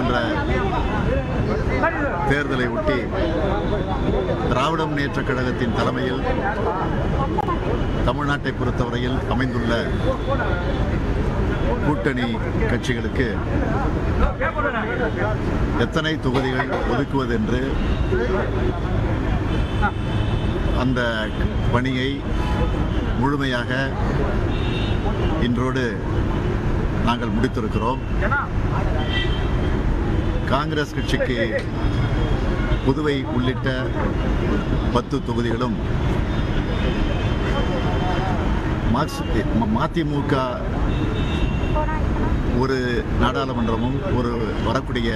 நாடாளுமன்ற தேர்தலை ஒட்டி திராவிட முன்னேற்றக் கழகத்தின் தலைமையில் தமிழ்நாட்டை பொறுத்தவரையில் அமைந்துள்ள கூட்டணி கட்சிகளுக்கு எத்தனை தொகுதிகள் ஒதுக்குவது என்று அந்த பணியை முழுமையாக இன்றோடு நாங்கள் முடித்திருக்கிறோம். காங்கிரஸ் கட்சிக்கு புதுவை உள்ளிட்ட 10 தொகுதிகளும், மதிமுக ஒரு நாடாளுமன்றமும் ஒரு வரக்கூடிய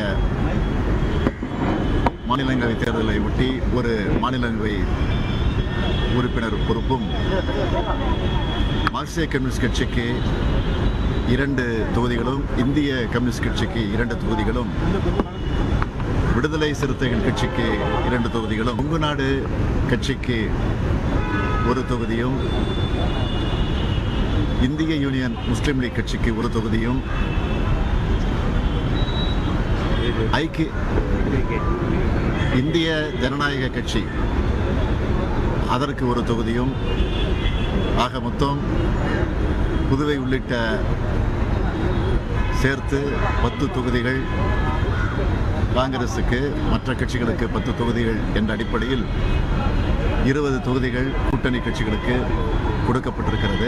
மாநிலங்களவை தேர்தலை ஒட்டி ஒரு மாநிலங்களவை உறுப்பினர் பொறுப்பும், மார்க்சிய கம்யூனிஸ்ட் கட்சிக்கு 2 தொகுதிகளும், இந்திய கம்யூனிஸ்ட் கட்சிக்கு 2 தொகுதிகளும், விடுதலை சிறுத்தைகள் கட்சிக்கு 2 தொகுதிகளும், கொங்கு நாடு கட்சிக்கு 1 தொகுதியும், இந்திய யூனியன் முஸ்லீம் லீக் கட்சிக்கு 1 தொகுதியும், இந்திய ஜனநாயக கட்சி அதற்கு 1 தொகுதியும், ஆக மொத்தம் புதுவை உள்ளிட்ட சேர்த்து 10 தொகுதிகள் காங்கிரசுக்கு, மற்ற கட்சிகளுக்கு 10 தொகுதிகள் என்ற அடிப்படையில் 20 தொகுதிகள் கூட்டணி கட்சிகளுக்கு கொடுக்கப்பட்டிருக்கிறது.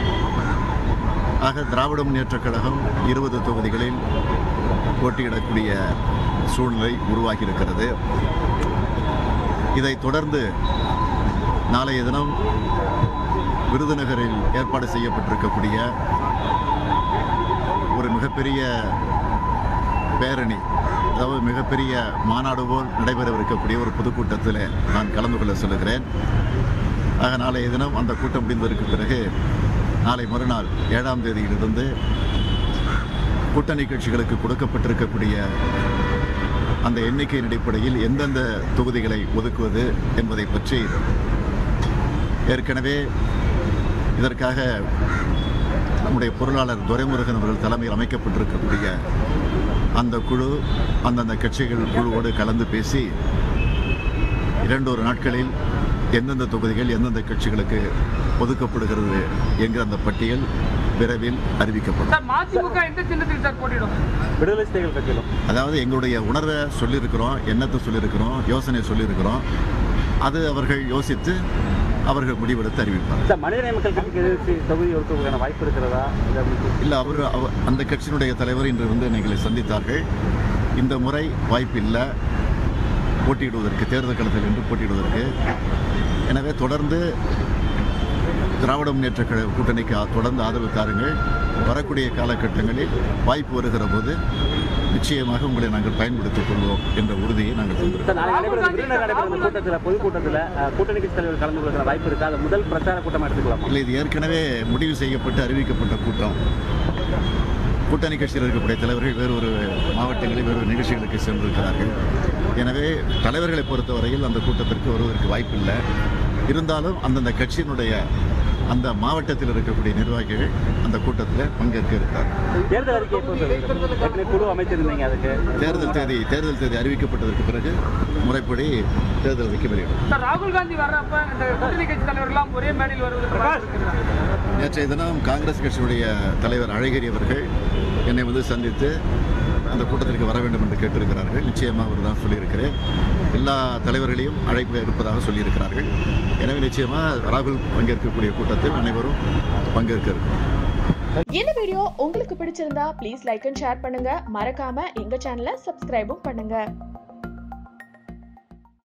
ஆக திராவிட முன்னேற்றக் கழகம் 20 தொகுதிகளில் போட்டியிடக்கூடிய சூழ்நிலை உருவாகியிருக்கிறது. இதைத் தொடர்ந்து நாளைய தினம் விருதுநகரில் ஏற்பாடு செய்யப்பட்டிருக்கக்கூடிய ஒரு மிகப்பெரிய பேரணி, அதாவது மிகப்பெரிய மாநாடு போல் நடைபெறவிருக்கக்கூடிய ஒரு பொதுக்கூட்டத்தில் நான் கலந்து கொள்ள சொல்லுகிறேன். ஆக நாளைய தினம் அந்த கூட்டம் முடிந்ததற்கு பிறகு நாளை மறுநாள் 7ஆம் தேதியிலிருந்து கூட்டணி கட்சிகளுக்கு கொடுக்கப்பட்டிருக்கக்கூடிய அந்த எண்ணிக்கையின் அடிப்படையில் எந்தெந்த தொகுதிகளை ஒதுக்குவது என்பதை பற்றி ஏற்கனவே இதற்காக நம்முடைய பொருளாளர் துரைமுருகன் அவர்கள் தலைமையில் அமைக்கப்பட்டிருக்கக்கூடிய அந்த குழு அந்தந்த கட்சிகள் குழுவோடு கலந்து பேசி 2 நாட்களில் எந்தெந்த தொகுதிகள் எந்தெந்த கட்சிகளுக்கு ஒதுக்கப்படுகிறது என்கிற அந்த பட்டியல் விரைவில் அறிவிக்கப்படும். அதாவது எங்களுடைய உணர்வை சொல்லியிருக்கிறோம், எண்ணத்தை சொல்லியிருக்கிறோம், யோசனை சொல்லியிருக்கிறோம். அது அவர்கள் யோசித்து அவர்கள் முடிவெடுத்து அறிவிப்பார். மனிதநேய மக்கள் கட்சிக்கு தொகுதி ஒதுக்குவதற்கான வாய்ப்பு இருக்கிறதா? இல்லை, அந்த கட்சியினுடைய தலைவர் இன்று வந்து எங்களை சந்தித்தார்கள். இந்த முறை வாய்ப்பு இல்லை போட்டியிடுவதற்கு, தேர்தல் களத்தில் என்று போட்டியிடுவதற்கு. எனவே தொடர்ந்து திராவிட முன்னேற்ற கழக கூட்டணிக்கு தொடர்ந்து ஆதரவு தாருங்கள். வரக்கூடிய காலகட்டங்களில் வாய்ப்பு வருகிற போது நிச்சயமாக உங்களை நாங்கள் பயன்படுத்திக் கொள்வோம் என்ற உறுதியை நாங்கள் தந்துள்ளோம். பொதுக்கூட்டத்தில் கூட்டணி கட்சி தலைவர் கலந்து கொள்கிற வாய்ப்பு இருக்கா? அது முதல் பிரச்சார கூட்டமாக எடுத்துக்கலாம். இல்லை, இது ஏற்கனவே முடிவு செய்யப்பட்டு அறிவிக்கப்பட்ட கூட்டம். கூட்டணி கட்சியில் இருக்கக்கூடிய தலைவர்கள் வேறு ஒரு மாவட்டங்களில் வேறு நிகழ்ச்சிகளுக்கு சென்றிருக்கிறார்கள். எனவே தலைவர்களை பொறுத்தவரையில் அந்த கூட்டத்திற்கு வருவதற்கு வாய்ப்பில்லை. இருந்தாலும் அந்தந்த கட்சியினுடைய அந்த மாவட்டத்தில் இருக்கக்கூடிய நிர்வாகிகள் அந்த கூட்டத்தில் பங்கேற்க இருக்கிறார். தேர்தல் அறிக்கை குழு அமைச்சிருந்தீங்க, அதுக்கு தேர்தல் தேதி அறிவிக்கப்பட்டதற்கு பிறகு முறைப்படி தேர்தல் அறிக்கை வெளியிடும். ராகுல் காந்தி வர்றப்ப இந்த கூட்டணி கட்சி தலைவர்கள்லாம் ஒரே மேடையில் வருவதற்கு நேற்றைய தினம் காங்கிரஸ் கட்சியுடைய தலைவர் அழகிரி அவர்கள் என்னை வந்து சந்தித்து அந்த கூட்டத்திற்கு வர வேண்டும் என்று கேட்டிருக்கிறார்கள். நிச்சயமாக அவர் தான் சொல்லியிருக்கிறேன். எல்லா தலைவர்களையும் அழைப்பு இருப்பதாக சொல்லியிருக்கிறார்கள். எனவே நிச்சயமாக ராகுல் பங்கேற்கக்கூடிய கூட்டத்தில் அனைவரும் பங்கேற்க இருக்கும். இந்த வீடியோ உங்களுக்கு பிடிச்சிருந்தா ப்ளீஸ் லைக் அண்ட் ஷேர் பண்ணுங்க. மறக்காம எங்க சேனலை சப்ஸ்கிரைபும் பண்ணுங்க.